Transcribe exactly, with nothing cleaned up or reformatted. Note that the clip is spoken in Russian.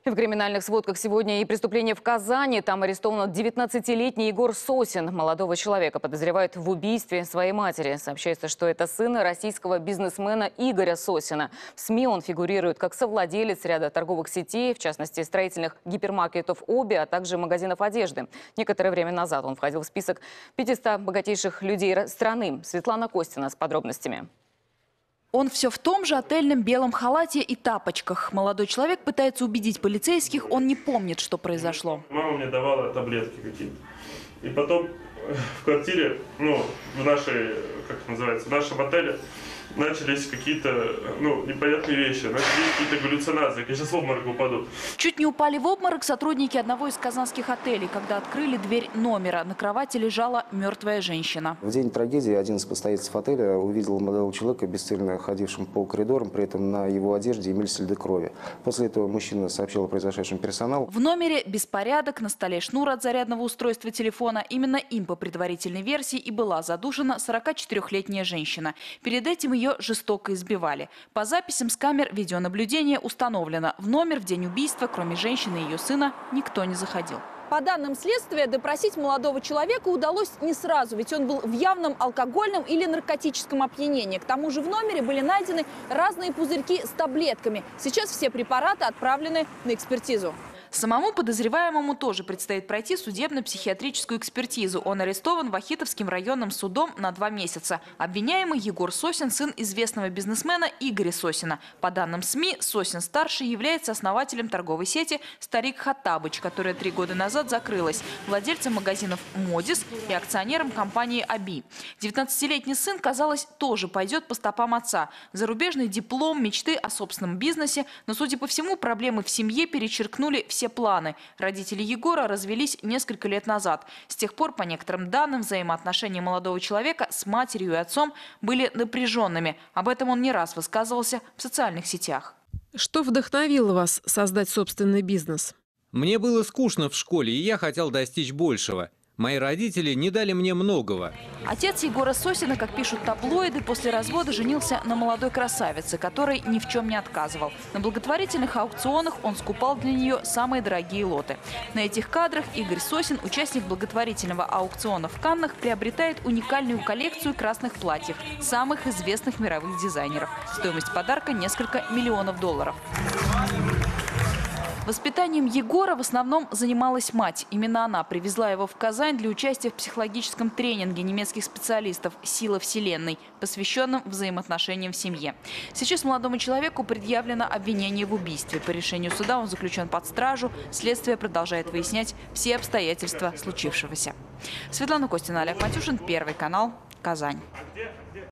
В криминальных сводках сегодня и преступление в Казани. Там арестован девятнадцатилетний Егор Сосин. Молодого человека подозревают в убийстве своей матери. Сообщается, что это сын российского бизнесмена Игоря Сосина. В СМИ он фигурирует как совладелец ряда торговых сетей, в частности, строительных гипермаркетов «Оби», а также магазинов одежды. Некоторое время назад он входил в список пятисот богатейших людей страны. Светлана Костина с подробностями. Он все в том же отельном белом халате и тапочках. Молодой человек пытается убедить полицейских, он не помнит, что произошло. Мама мне давала таблетки какие-то. И потом в квартире, ну, в нашей, как это называется, в нашем отеле начались какие-то, ну, непонятные вещи, начались какие-то галлюцинации. Я сейчас в обморок упаду. Чуть не упали в обморок сотрудники одного из казанских отелей, когда открыли дверь номера. На кровати лежала мертвая женщина. В день трагедии один из постояльцев отеля увидел молодого человека, бесцельно ходившим по коридорам, при этом на его одежде имелись следы крови. После этого мужчина сообщил о произошедшем персоналу. В номере беспорядок, на столе шнур от зарядного устройства телефона. Именно им по предварительной версии и была задушена сорокачетырёхлетняя женщина. Перед этим ее жестоко избивали. По записям с камер видеонаблюдения установлено, в номер в день убийства, кроме женщины и ее сына, никто не заходил. По данным следствия, допросить молодого человека удалось не сразу, ведь он был в явном алкогольном или наркотическом опьянении. К тому же в номере были найдены разные пузырьки с таблетками. Сейчас все препараты отправлены на экспертизу. Самому подозреваемому тоже предстоит пройти судебно-психиатрическую экспертизу. Он арестован Вахитовским районным судом на два месяца. Обвиняемый Егор Сосин – сын известного бизнесмена Игоря Сосина. По данным СМИ, Сосин-старший является основателем торговой сети «Старик Хоттабыч», которая три года назад закрылась, владельцем магазинов «Модис» и акционером компании «Оби». девятнадцатилетний сын, казалось, тоже пойдет по стопам отца. Зарубежный диплом, мечты о собственном бизнесе, но, судя по всему, проблемы в семье перечеркнули все все планы. Родители Егора развелись несколько лет назад. С тех пор, по некоторым данным, взаимоотношения молодого человека с матерью и отцом были напряженными. Об этом он не раз высказывался в социальных сетях. Что вдохновило вас создать собственный бизнес? Мне было скучно в школе, и я хотел достичь большего. Мои родители не дали мне многого. Отец Егора Сосина, как пишут таблоиды, после развода женился на молодой красавице, которой ни в чем не отказывал. На благотворительных аукционах он скупал для нее самые дорогие лоты. На этих кадрах Игорь Сосин, участник благотворительного аукциона в Каннах, приобретает уникальную коллекцию красных платьев самых известных мировых дизайнеров. Стоимость подарка – несколько миллионов долларов. Воспитанием Егора в основном занималась мать. Именно она привезла его в Казань для участия в психологическом тренинге немецких специалистов «Сила Вселенной», посвященном взаимоотношениям в семье. Сейчас молодому человеку предъявлено обвинение в убийстве. По решению суда он заключен под стражу. Следствие продолжает выяснять все обстоятельства случившегося. Светлана Костина, Олег Матюшин, Первый канал, Казань.